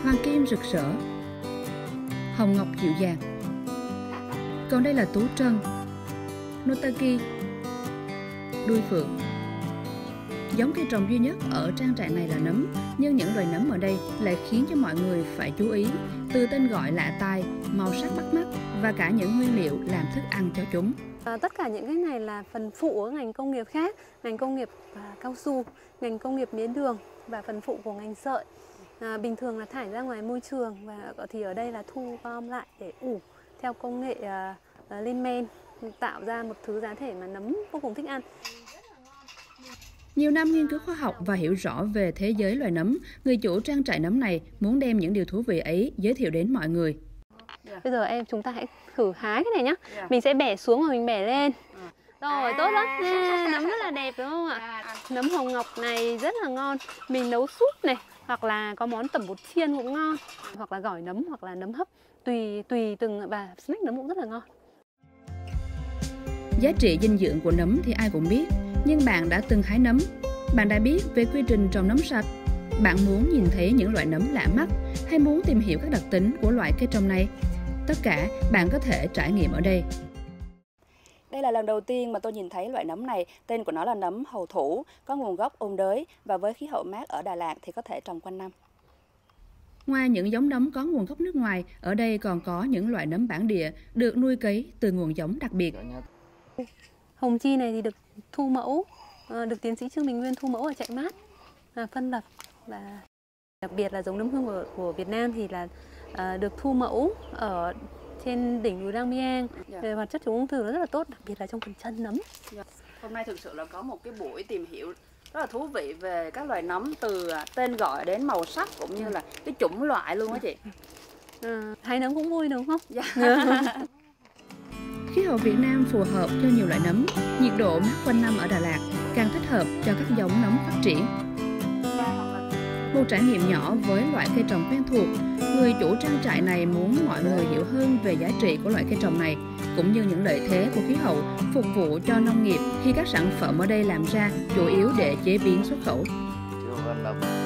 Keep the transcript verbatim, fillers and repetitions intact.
hoàng kim rực rỡ, hồng ngọc dịu dàng. Còn đây là tú trân, notagi, đuôi phượng. Giống cây trồng duy nhất ở trang trại này là nấm, nhưng những loài nấm ở đây lại khiến cho mọi người phải chú ý, từ tên gọi lạ tai, màu sắc bắt mắt và cả những nguyên liệu làm thức ăn cho chúng. À, tất cả những cái này là phần phụ ở ngành công nghiệp khác, ngành công nghiệp à, cao su, ngành công nghiệp mía đường và phần phụ của ngành sợi. À, bình thường là thải ra ngoài môi trường và thì ở đây là thu gom lại để ủ theo công nghệ à, à, lên men, tạo ra một thứ giá thể mà nấm vô cùng thích ăn. Nhiều năm nghiên cứu khoa học và hiểu rõ về thế giới loài nấm, người chủ trang trại nấm này muốn đem những điều thú vị ấy giới thiệu đến mọi người. Bây giờ em chúng ta hãy thử hái cái này nhá. Yeah. Mình sẽ bẻ xuống và mình bẻ lên. À. Rồi, à. Tốt lắm. À, nấm rất là đẹp đúng không ạ? À. Nấm hồng ngọc này rất là ngon. Mình nấu súp này, hoặc là có món tẩm bột chiên cũng ngon, hoặc là gỏi nấm hoặc là nấm hấp, tùy tùy từng và snack nấm cũng rất là ngon. Giá trị dinh dưỡng của nấm thì ai cũng biết, nhưng bạn đã từng hái nấm, bạn đã biết về quy trình trồng nấm sạch, bạn muốn nhìn thấy những loại nấm lạ mắt hay muốn tìm hiểu các đặc tính của loại cây trồng này? Tất cả bạn có thể trải nghiệm ở đây. Đây là lần đầu tiên mà tôi nhìn thấy loại nấm này, tên của nó là nấm hầu thủ, có nguồn gốc ôn đới và với khí hậu mát ở Đà Lạt thì có thể trồng quanh năm. Ngoài những giống nấm có nguồn gốc nước ngoài, ở đây còn có những loại nấm bản địa được nuôi cấy từ nguồn giống đặc biệt. Hồng chi này thì được thu mẫu, được tiến sĩ Trương Đình Nguyên thu mẫu ở Chạy Mát, phân lập, và đặc biệt là giống nấm hương của, của Việt Nam thì là à, được thu mẫu ở trên đỉnh núi Lang Biang. Yeah. Về hoạt chất chống ung thư nó rất là tốt, đặc biệt là trong phần chân nấm. Yeah. Hôm nay thực sự là có một cái buổi tìm hiểu rất là thú vị về các loài nấm, từ tên gọi đến màu sắc cũng như là cái chủng loại luôn đó chị. À, hái nấm cũng vui đúng không? Yeah. Yeah. Khí hậu Việt Nam phù hợp cho nhiều loại nấm, nhiệt độ mát quanh năm ở Đà Lạt càng thích hợp cho các giống nấm phát triển. Một trải nghiệm nhỏ với loại cây trồng quen thuộc, người chủ trang trại này muốn mọi người hiểu hơn về giá trị của loại cây trồng này, cũng như những lợi thế của khí hậu phục vụ cho nông nghiệp khi các sản phẩm ở đây làm ra chủ yếu để chế biến xuất khẩu.